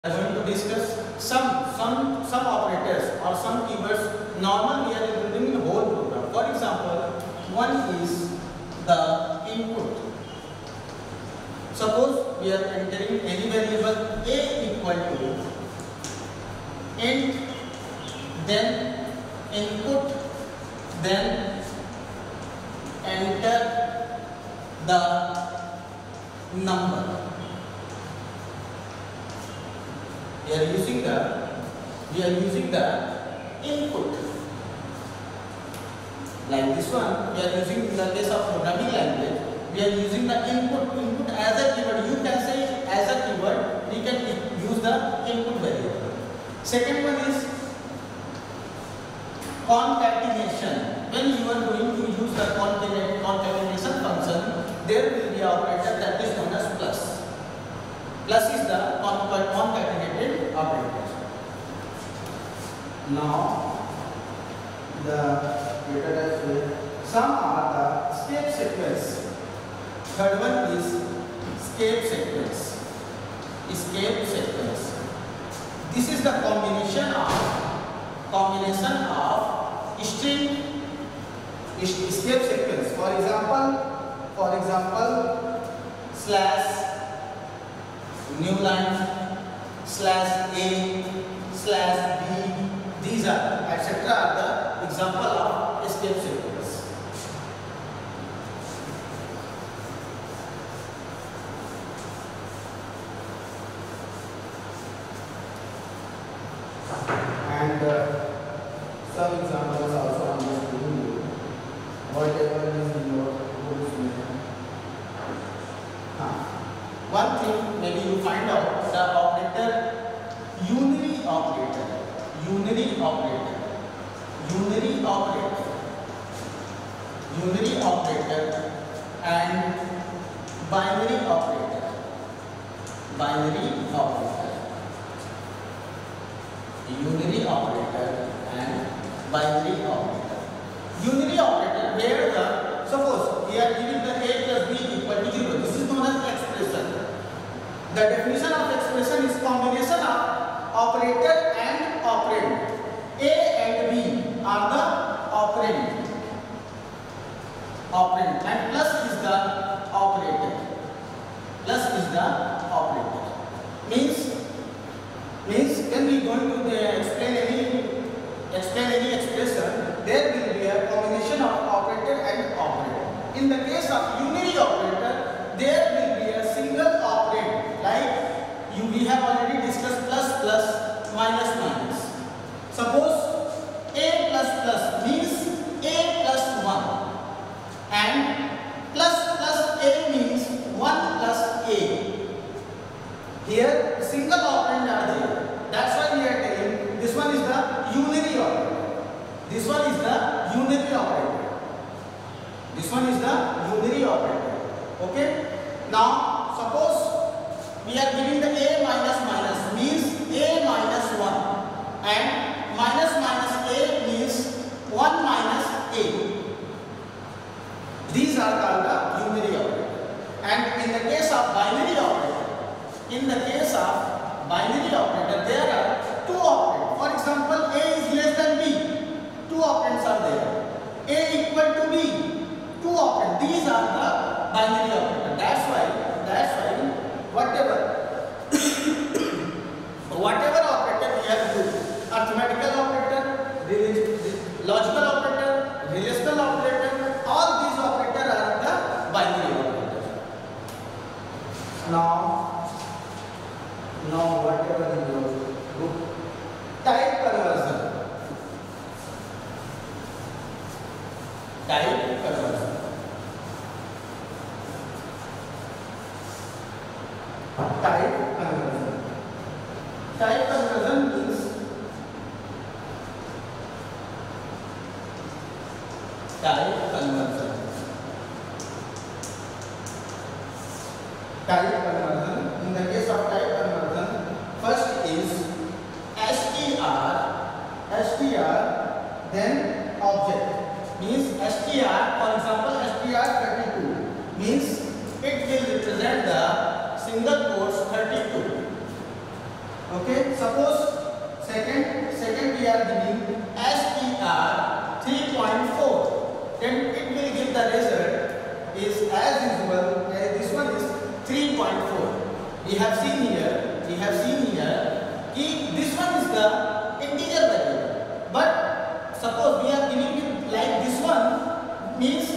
are going to discuss some operators or some keywords normally we are including in whole program. For example, one is the input. Suppose we are entering any variable a equal to int, then input, then enter the number. We are using the input. Like this one, we are using in the case of programming language, we are using the input as a keyword. You can say as a keyword, we can use the input variable. Second one is concatenation. When you are going to use the concatenation function, there will be an operator that is known as plus. Plus is the concatenated operator. Now, some are the step sequence. Third one is escape sequence. Escape sequence. This is the combination of string escape sequence. For example, slash new line, slash a, slash b. These are etc. are the example of escape sequence. And some examples also I am just giving you. Whatever is in your books. One thing maybe you find out the operator unary operator and binary operator. Unary operator and binary operator. Unary operator where the suppose we are giving the a plus b equal to 0. This is known as expression. The definition of expression is combination of operator and operand. A and b are the operand. And plus is the operator. Means when we going to explain any expression, there will be a combination of operator and operand. In the case of unary operator, there will be a single operand. Like we have already discussed plus, minus. Suppose a plus means a plus 1 and plus a means 1 plus a. Here single operand are there. That's why we are telling this one is the unary operator. Okay. Now suppose we are giving the a minus means a minus 1 and minus a means 1 minus a. These are called the unary operator. And in the case of binary operator, there are two operands. For example, a is less than b. Two operands are there. A equal to b. Two operands. These are the binary operator. That's why whatever operator we have used, arithmetical operator, logical operator, relational operator, all these operators are the binary operators. Now whatever in your book, type conversion. Type conversion means type conversion. In the case of type conversion, first is str, then object. Means str, for example, str32 means it will represent the single quotes 32. suppose second we are giving STR 3.4, then it will give the result is as usual. This one is 3.4. We have seen here this one is the integer value. But suppose we are giving it like this one, means